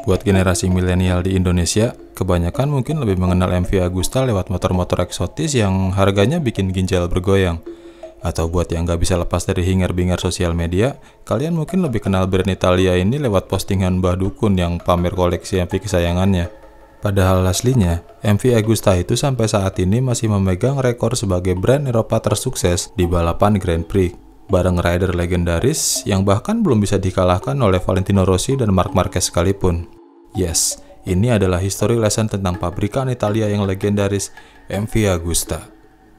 Buat generasi milenial di Indonesia, kebanyakan mungkin lebih mengenal MV Agusta lewat motor-motor eksotis yang harganya bikin ginjal bergoyang. Atau buat yang nggak bisa lepas dari hingar-bingar sosial media, kalian mungkin lebih kenal brand Italia ini lewat postingan Mbah Dukun yang pamer koleksi MV kesayangannya. Padahal aslinya, MV Agusta itu sampai saat ini masih memegang rekor sebagai brand Eropa tersukses di balapan Grand Prix, bareng rider legendaris yang bahkan belum bisa dikalahkan oleh Valentino Rossi dan Marc Marquez sekalipun. Yes, ini adalah history lesson tentang pabrikan Italia yang legendaris, MV Agusta.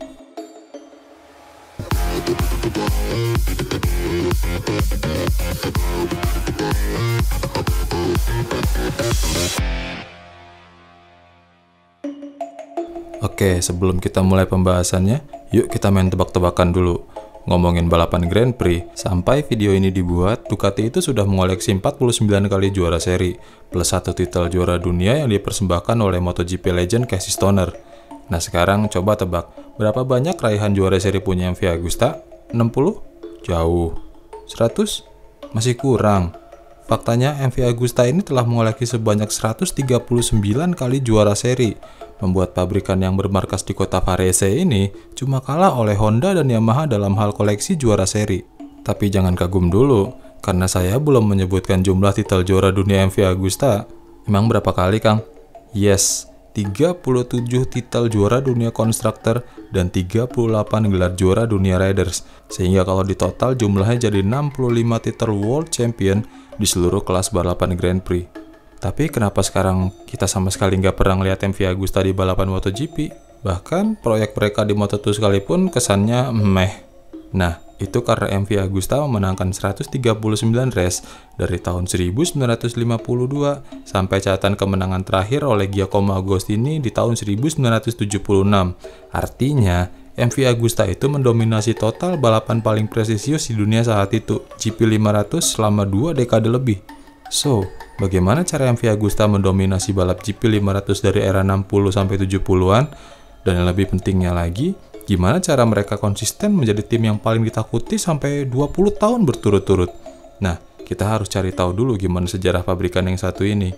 Oke, sebelum kita mulai pembahasannya, yuk kita main tebak-tebakan dulu. Ngomongin balapan Grand Prix, sampai video ini dibuat, Ducati itu sudah mengoleksi 49 kali juara seri, plus 1 titel juara dunia yang dipersembahkan oleh MotoGP legend Casey Stoner. Nah sekarang coba tebak, berapa banyak raihan juara seri punya MV Agusta? 60? Jauh. 100? Masih kurang. Faktanya MV Agusta ini telah mengoleksi sebanyak 139 kali juara seri, membuat pabrikan yang bermarkas di kota Varese ini cuma kalah oleh Honda dan Yamaha dalam hal koleksi juara seri. Tapi jangan kagum dulu, karena saya belum menyebutkan jumlah titel juara dunia MV Agusta. Emang berapa kali, Kang? Yes, 37 titel juara dunia konstruktor dan 38 gelar juara dunia riders, sehingga kalau ditotal jumlahnya jadi 65 titel world champion di seluruh kelas balapan Grand Prix. Tapi kenapa sekarang kita sama sekali nggak pernah lihat MV Agusta di balapan MotoGP? Bahkan proyek mereka di Moto2 sekalipun kesannya meh. Nah, itu karena MV Agusta memenangkan 139 race dari tahun 1952 sampai catatan kemenangan terakhir oleh Giacomo Agostini di tahun 1976. Artinya, MV Agusta itu mendominasi total balapan paling prestisius di dunia saat itu, GP500 selama 2 dekade lebih. So, bagaimana cara MV Agusta mendominasi balap GP500 dari era 60 sampai 70-an? Dan yang lebih pentingnya lagi, gimana cara mereka konsisten menjadi tim yang paling ditakuti sampai 20 tahun berturut-turut? Nah, kita harus cari tahu dulu gimana sejarah pabrikan yang satu ini.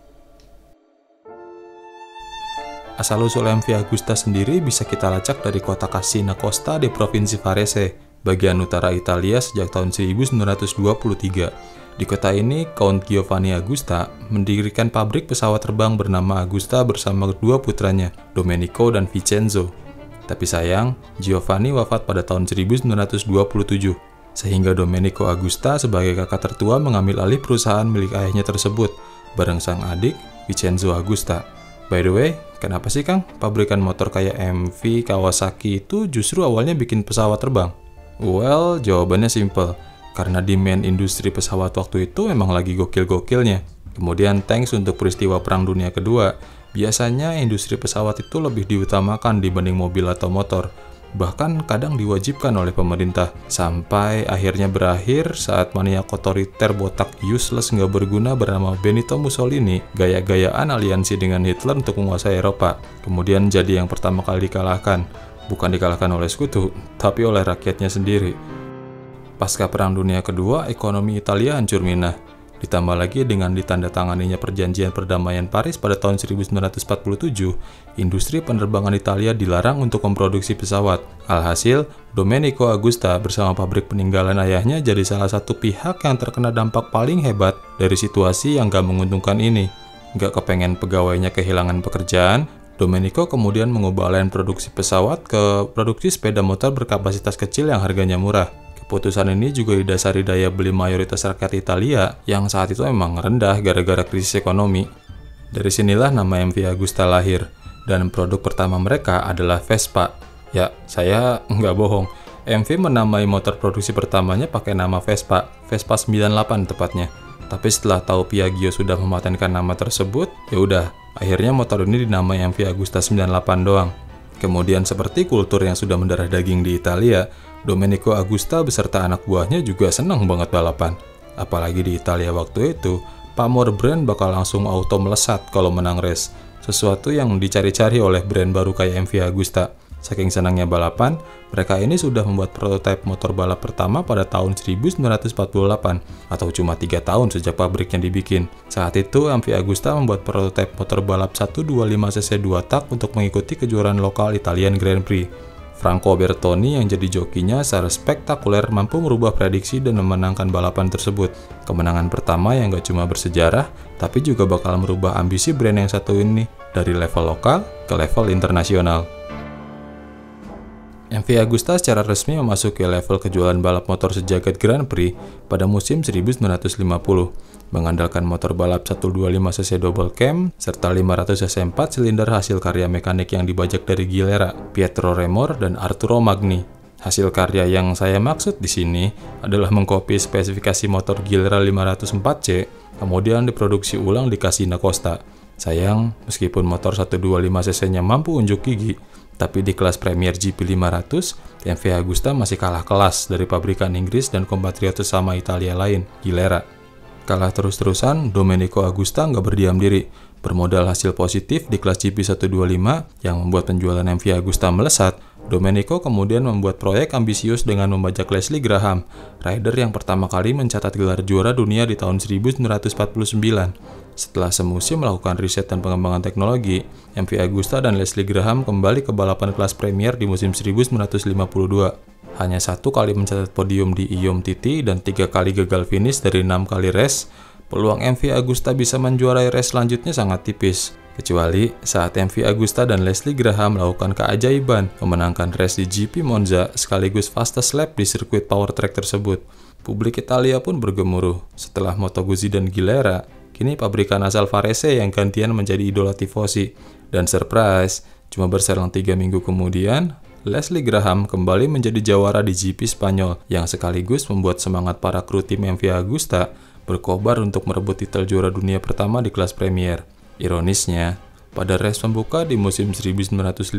Asal-usul MV Agusta sendiri bisa kita lacak dari kota Cascina Costa di Provinsi Varese, bagian utara Italia sejak tahun 1923. Di kota ini, Count Giovanni Agusta mendirikan pabrik pesawat terbang bernama Agusta bersama kedua putranya, Domenico dan Vincenzo. Tapi sayang, Giovanni wafat pada tahun 1927, sehingga Domenico Agusta sebagai kakak tertua mengambil alih perusahaan milik ayahnya tersebut, bareng sang adik, Vincenzo Agusta. By the way, kenapa sih Kang, pabrikan motor kayak MV, Kawasaki itu justru awalnya bikin pesawat terbang? Well, jawabannya simple. Karena demand industri pesawat waktu itu emang lagi gokil-gokilnya. Kemudian thanks untuk peristiwa Perang Dunia Kedua, biasanya industri pesawat itu lebih diutamakan dibanding mobil atau motor. Bahkan kadang diwajibkan oleh pemerintah. Sampai akhirnya berakhir saat maniak otoriter botak useless nggak berguna bernama Benito Mussolini gaya-gayaan aliansi dengan Hitler untuk menguasai Eropa. Kemudian jadi yang pertama kali dikalahkan. Bukan dikalahkan oleh sekutu, tapi oleh rakyatnya sendiri. Pasca Perang Dunia Kedua, ekonomi Italia hancur minah. Ditambah lagi dengan ditandatanganinya perjanjian perdamaian Paris pada tahun 1947, industri penerbangan Italia dilarang untuk memproduksi pesawat. Alhasil, Domenico Agusta bersama pabrik peninggalan ayahnya jadi salah satu pihak yang terkena dampak paling hebat dari situasi yang gak menguntungkan ini. Gak kepengen pegawainya kehilangan pekerjaan, Domenico kemudian mengubah alih produksi pesawat ke produksi sepeda motor berkapasitas kecil yang harganya murah. Keputusan ini juga didasari daya beli mayoritas rakyat Italia yang saat itu memang rendah gara-gara krisis ekonomi. Dari sinilah nama MV Agusta lahir, dan produk pertama mereka adalah Vespa. Ya, saya nggak bohong, MV menamai motor produksi pertamanya pakai nama Vespa 98 tepatnya. Tapi setelah tahu Piaggio sudah mematenkan nama tersebut, ya udah, akhirnya motor ini dinamai MV Agusta 98 doang. Kemudian seperti kultur yang sudah mendarah daging di Italia, Domenico Agusta beserta anak buahnya juga senang banget balapan. Apalagi di Italia waktu itu, pamor brand bakal langsung auto melesat kalau menang race. Sesuatu yang dicari-cari oleh brand baru kayak MV Agusta. Saking senangnya balapan, mereka ini sudah membuat prototipe motor balap pertama pada tahun 1948, atau cuma 3 tahun sejak pabriknya dibikin. Saat itu, MV Agusta membuat prototipe motor balap 125cc 2 tak untuk mengikuti kejuaraan lokal Italian Grand Prix. Franco Bertoni yang jadi jokinya secara spektakuler mampu merubah prediksi dan memenangkan balapan tersebut. Kemenangan pertama yang gak cuma bersejarah, tapi juga bakal merubah ambisi brand yang satu ini dari level lokal ke level internasional. MV Agusta secara resmi memasuki level kejuaraan balap motor sejagat Grand Prix pada musim 1950, mengandalkan motor balap 125cc double cam serta 500cc 4 silinder hasil karya mekanik yang dibajak dari Gilera, Pietro Remor, dan Arturo Magni. Hasil karya yang saya maksud di sini adalah mengkopi spesifikasi motor Gilera 504C, kemudian diproduksi ulang di Casina Costa. Sayang, meskipun motor 125cc-nya mampu unjuk gigi, tapi di kelas Premier GP 500, MV Agusta masih kalah kelas dari pabrikan Inggris dan kompatriot sesama Italia lain, Gilera. Kalah terus-terusan, Domenico Agusta nggak berdiam diri. Bermodal hasil positif di kelas GP 125 yang membuat penjualan MV Agusta melesat, Domenico kemudian membuat proyek ambisius dengan membajak Leslie Graham, rider yang pertama kali mencatat gelar juara dunia di tahun 1949. Setelah semusim melakukan riset dan pengembangan teknologi, MV Agusta dan Leslie Graham kembali ke balapan kelas Premier di musim 1952. Hanya 1 kali mencatat podium di IOM TT dan 3 kali gagal finish dari 6 kali race, peluang MV Agusta bisa menjuarai race selanjutnya sangat tipis. Kecuali saat MV Agusta dan Leslie Graham melakukan keajaiban memenangkan race di GP Monza sekaligus fastest lap di sirkuit power track tersebut. Publik Italia pun bergemuruh setelah Moto Guzzi dan Gilera, kini pabrikan asal Varese yang gantian menjadi idola tifosi. Dan surprise, cuma berselang 3 minggu kemudian, Leslie Graham kembali menjadi jawara di GP Spanyol yang sekaligus membuat semangat para kru tim MV Agusta berkobar untuk merebut titel juara dunia pertama di kelas Premier. Ironisnya, pada race pembuka di musim 1953,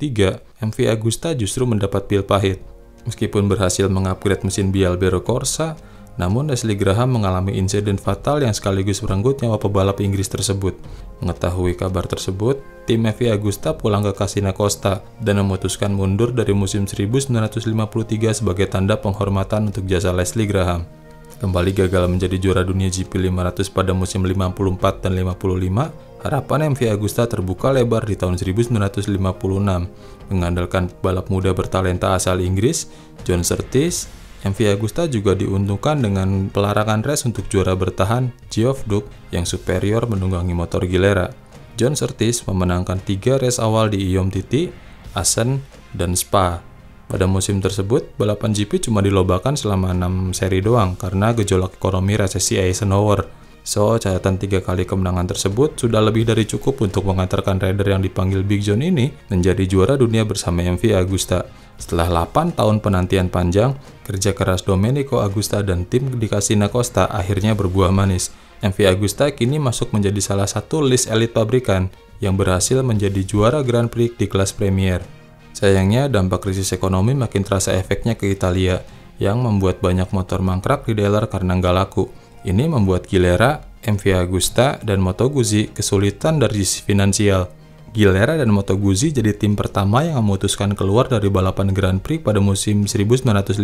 MV Agusta justru mendapat pil pahit. Meskipun berhasil mengupgrade mesin Bialbero Corsa, namun Leslie Graham mengalami insiden fatal yang sekaligus merenggut nyawa pebalap Inggris tersebut. Mengetahui kabar tersebut, tim MV Agusta pulang ke Casina Costa dan memutuskan mundur dari musim 1953 sebagai tanda penghormatan untuk jasa Leslie Graham. Kembali gagal menjadi juara dunia GP 500 pada musim 54 dan 55, harapan MV Agusta terbuka lebar di tahun 1956, mengandalkan balap muda bertalenta asal Inggris, John Surtees. MV Agusta juga diuntungkan dengan pelarangan race untuk juara bertahan Geoff Duke yang superior menunggangi motor Gilera. John Surtees memenangkan 3 race awal di IOM TT, Assen, dan Spa. Pada musim tersebut, balapan GP cuma dilobakan selama 6 seri doang karena gejolak ekonomi resesi Eisenhower. So, catatan 3 kali kemenangan tersebut sudah lebih dari cukup untuk mengantarkan rider yang dipanggil Big John ini menjadi juara dunia bersama MV Agusta. Setelah 8 tahun penantian panjang, kerja keras Domenico Agusta dan tim di Casina Costa akhirnya berbuah manis. MV Agusta kini masuk menjadi salah satu list elit pabrikan yang berhasil menjadi juara Grand Prix di kelas Premier. Sayangnya, dampak krisis ekonomi makin terasa efeknya ke Italia, yang membuat banyak motor mangkrak di dealer karena nggak laku. Ini membuat Gilera, MV Agusta, dan Moto Guzzi kesulitan dari sisi finansial. Gilera dan Moto Guzzi jadi tim pertama yang memutuskan keluar dari balapan Grand Prix pada musim 1958.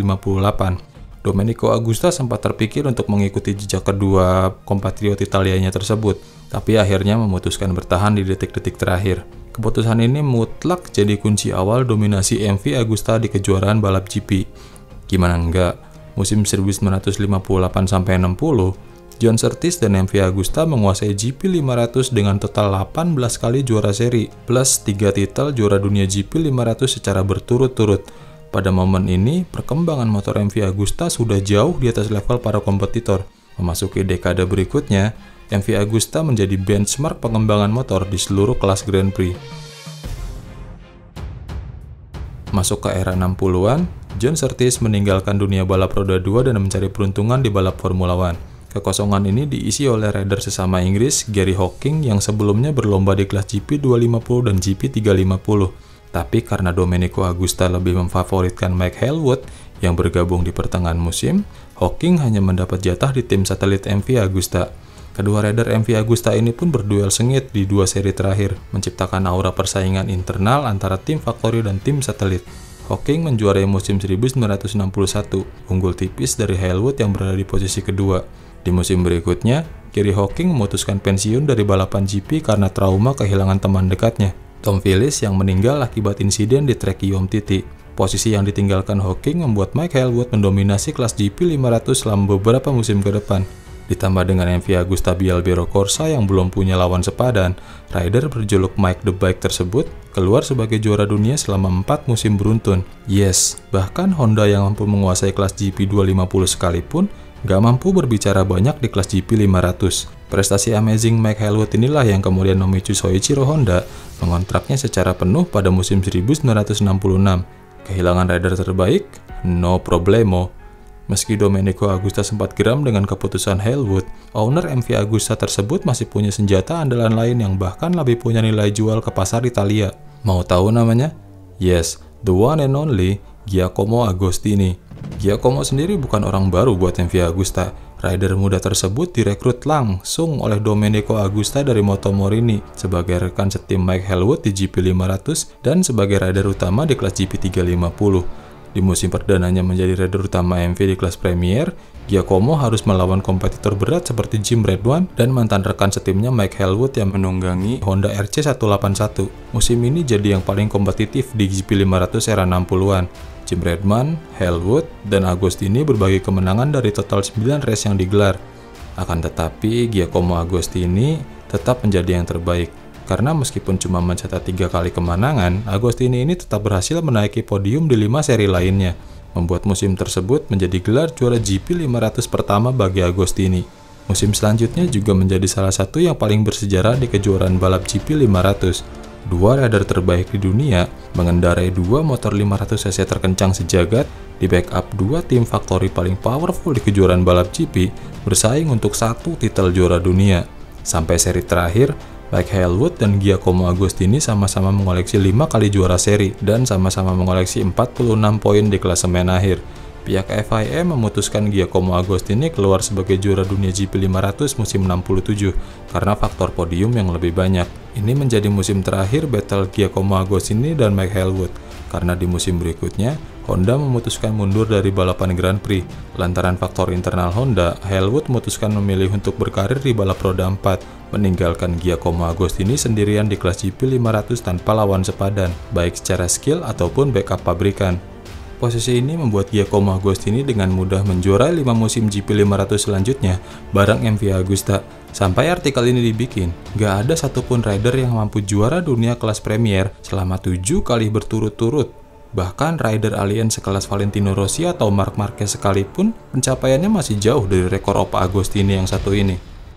Domenico Agusta sempat terpikir untuk mengikuti jejak kedua kompatriot Italianya tersebut, tapi akhirnya memutuskan bertahan di detik-detik terakhir. Keputusan ini mutlak jadi kunci awal dominasi MV Agusta di kejuaraan balap GP. Gimana enggak, musim 1958-60, John Surtees dan MV Agusta menguasai GP 500 dengan total 18 kali juara seri, plus 3 titel juara dunia GP 500 secara berturut-turut. Pada momen ini, perkembangan motor MV Agusta sudah jauh di atas level para kompetitor. Memasuki dekade berikutnya, MV Agusta menjadi benchmark pengembangan motor di seluruh kelas Grand Prix. Masuk ke era 60-an, John Surtees meninggalkan dunia balap roda 2 dan mencari peruntungan di balap Formula One. Kekosongan ini diisi oleh rider sesama Inggris, Gary Hocking, yang sebelumnya berlomba di kelas GP 250 dan GP 350. Tapi karena Domenico Agusta lebih memfavoritkan Mike Hailwood yang bergabung di pertengahan musim, Hocking hanya mendapat jatah di tim satelit MV Agusta. Kedua rider MV Agusta ini pun berduel sengit di dua seri terakhir, menciptakan aura persaingan internal antara tim Factory dan tim satelit. Hawking menjuarai musim 1961, unggul tipis dari Hailwood yang berada di posisi kedua. Di musim berikutnya, Kerry Hawking memutuskan pensiun dari balapan GP karena trauma kehilangan teman dekatnya, Tom Phillips, yang meninggal akibat insiden di trek Yom Titi. Posisi yang ditinggalkan Hawking membuat Mike Hailwood mendominasi kelas GP 500 selama beberapa musim ke depan. Ditambah dengan MV Agusta Bialbero Corsa yang belum punya lawan sepadan, rider berjuluk Mike the Bike tersebut keluar sebagai juara dunia selama 4 musim beruntun. Yes, bahkan Honda yang mampu menguasai kelas GP 250 sekalipun gak mampu berbicara banyak di kelas GP 500. Prestasi amazing Mike Hailwood inilah yang kemudian memicu Soichiro Honda mengontraknya secara penuh pada musim 1966. Kehilangan rider terbaik? No problemo. Meski Domenico Agusta sempat geram dengan keputusan Hailwood, owner MV Agusta tersebut masih punya senjata andalan lain yang bahkan lebih punya nilai jual ke pasar Italia. Mau tahu namanya? Yes, the one and only Giacomo Agostini. Giacomo sendiri bukan orang baru buat MV Agusta. Rider muda tersebut direkrut langsung oleh Domenico Agusta dari Moto Morini sebagai rekan setim Mike Hailwood di GP 500 dan sebagai rider utama di kelas GP 350. Di musim perdananya menjadi rider utama MV di kelas Premier, Giacomo harus melawan kompetitor berat seperti Jim Redwan dan mantan rekan setimnya Mike Hailwood yang menunggangi Honda RC181. Musim ini jadi yang paling kompetitif di GP 500 era 60-an. Jim Redman, Hailwood, dan Agostini berbagi kemenangan dari total 9 race yang digelar. Akan tetapi, Giacomo Agostini tetap menjadi yang terbaik. Karena meskipun cuma mencatat 3 kali kemenangan, Agostini ini tetap berhasil menaiki podium di 5 seri lainnya, membuat musim tersebut menjadi gelar juara GP 500 pertama bagi Agostini. Musim selanjutnya juga menjadi salah satu yang paling bersejarah di kejuaraan balap GP 500. Dua rider terbaik di dunia mengendarai 2 motor 500cc terkencang sejagat, di backup 2 tim Factory paling powerful di kejuaraan balap GP, bersaing untuk 1 titel juara dunia. Sampai seri terakhir, Mike Hailwood dan Giacomo Agostini sama-sama mengoleksi 5 kali juara seri dan sama-sama mengoleksi 46 poin di klasemen akhir. Pihak FIA memutuskan Giacomo Agostini keluar sebagai juara dunia GP 500 musim 67 karena faktor podium yang lebih banyak. Ini menjadi musim terakhir battle Giacomo Agostini dan Mike Hailwood, karena di musim berikutnya Honda memutuskan mundur dari balapan Grand Prix. Lantaran faktor internal Honda, Hailwood memutuskan memilih untuk berkarir di balap roda 4, meninggalkan Giacomo Agostini sendirian di kelas GP 500 tanpa lawan sepadan, baik secara skill ataupun backup pabrikan. Posisi ini membuat Giacomo Agostini dengan mudah menjuarai 5 musim GP 500 selanjutnya bareng MV Agusta. Sampai artikel ini dibikin, gak ada satupun rider yang mampu juara dunia kelas Premier selama 7 kali berturut-turut. Bahkan rider alien sekelas Valentino Rossi atau Marc Marquez sekalipun, pencapaiannya masih jauh dari rekor Opa Agostini yang satu ini.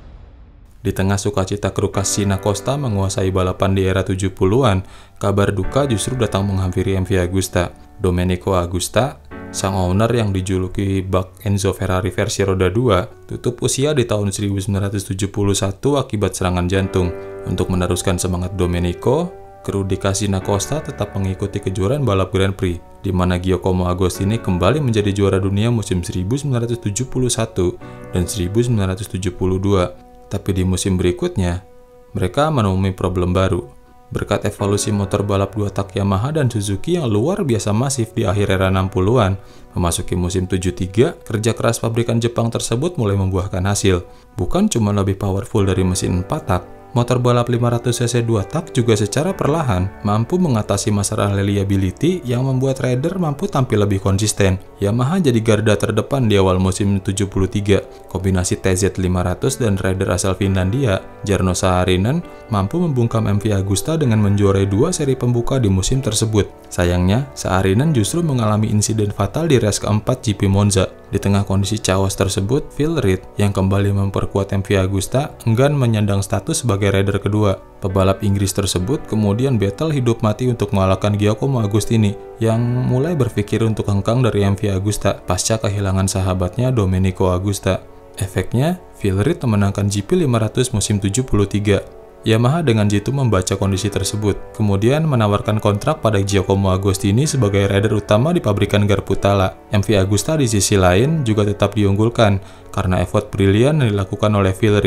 Di tengah sukacita kru Cassina Costa menguasai balapan di era 70-an, kabar duka justru datang menghampiri MV Agusta. Domenico Agusta, sang owner yang dijuluki Bug Enzo Ferrari versi roda 2, tutup usia di tahun 1971 akibat serangan jantung. Untuk meneruskan semangat Domenico, kru di Cassina Costa tetap mengikuti kejuaraan balap Grand Prix, di mana Giacomo Agostini kembali menjadi juara dunia musim 1971 dan 1972. Tapi di musim berikutnya, mereka menemui problem baru. Berkat evolusi motor balap 2 tak Yamaha dan Suzuki yang luar biasa masif di akhir era 60-an, memasuki musim 73, kerja keras pabrikan Jepang tersebut mulai membuahkan hasil. Bukan cuma lebih powerful dari mesin 4 tak, motor balap 500cc 2 tak juga secara perlahan mampu mengatasi masalah reliability yang membuat rider mampu tampil lebih konsisten. Yamaha jadi garda terdepan di awal musim 73. Kombinasi TZ500 dan rider asal Finlandia, Jarno Saarinen, mampu membungkam MV Agusta dengan menjuarai 2 seri pembuka di musim tersebut. Sayangnya, Saarinen justru mengalami insiden fatal di race keempat GP Monza. Di tengah kondisi chaos tersebut, Phil Reed yang kembali memperkuat MV Agusta enggan menyandang status sebagai rider kedua. Pebalap Inggris tersebut kemudian battle hidup mati untuk mengalahkan Giacomo Agostini yang mulai berpikir untuk hengkang dari MV Agusta pasca kehilangan sahabatnya Domenico Agusta. Efeknya, Phil Reed memenangkan GP 500 musim 73. Yamaha dengan jitu membaca kondisi tersebut, kemudian menawarkan kontrak pada Giacomo Agostini sebagai rider utama di pabrikan Garputala. MV Agusta di sisi lain juga tetap diunggulkan karena effort brilian yang dilakukan oleh Phil Reed.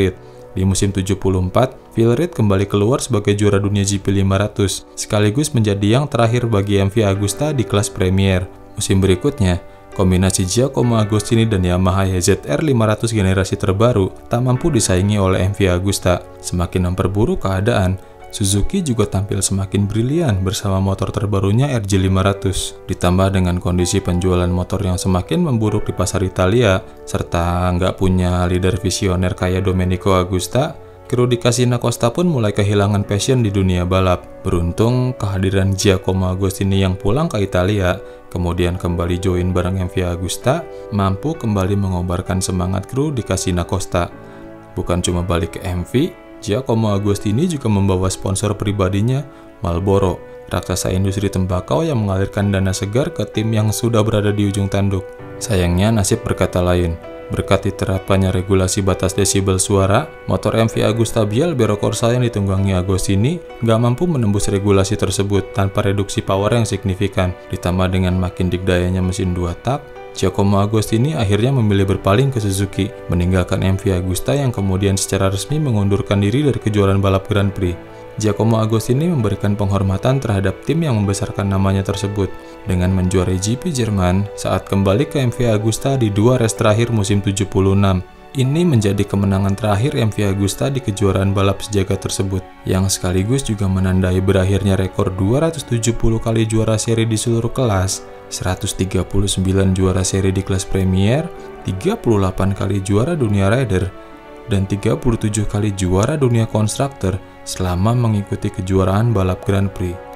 Di musim 74, Phil Reed kembali keluar sebagai juara dunia GP 500, sekaligus menjadi yang terakhir bagi MV Agusta di kelas Premier. Musim berikutnya, kombinasi Giacomo Agostini dan Yamaha YZR 500 generasi terbaru tak mampu disaingi oleh MV Agusta. Semakin memperburuk keadaan, Suzuki juga tampil semakin brilian bersama motor terbarunya RJ500. Ditambah dengan kondisi penjualan motor yang semakin memburuk di pasar Italia, serta nggak punya leader visioner kayak Domenico Agusta, kru di Casina Costa pun mulai kehilangan passion di dunia balap. Beruntung, kehadiran Giacomo Agostini yang pulang ke Italia, kemudian kembali join bareng MV Agusta, mampu kembali mengobarkan semangat kru di Casina Costa. Bukan cuma balik ke MV, Giacomo Agostini juga membawa sponsor pribadinya, Marlboro, raksasa industri tembakau yang mengalirkan dana segar ke tim yang sudah berada di ujung tanduk. Sayangnya nasib berkata lain. Berkat diterapkannya regulasi batas desibel suara, motor MV Agusta Biel-Bero Corsa yang ditunggangi Agostini nggak mampu menembus regulasi tersebut tanpa reduksi power yang signifikan. Ditambah dengan makin dikdayanya mesin 2 tak, Giacomo Agostini akhirnya memilih berpaling ke Suzuki, meninggalkan MV Agusta yang kemudian secara resmi mengundurkan diri dari kejuaraan balap Grand Prix. Giacomo Agostini memberikan penghormatan terhadap tim yang membesarkan namanya tersebut dengan menjuarai GP Jerman saat kembali ke MV Agusta di 2 race terakhir musim 76. Ini menjadi kemenangan terakhir MV Agusta di kejuaraan balap sejagat tersebut, yang sekaligus juga menandai berakhirnya rekor 270 kali juara seri di seluruh kelas, 139 juara seri di kelas Premier, 38 kali juara dunia rider, dan 37 kali juara dunia konstruktor selama mengikuti kejuaraan balap Grand Prix.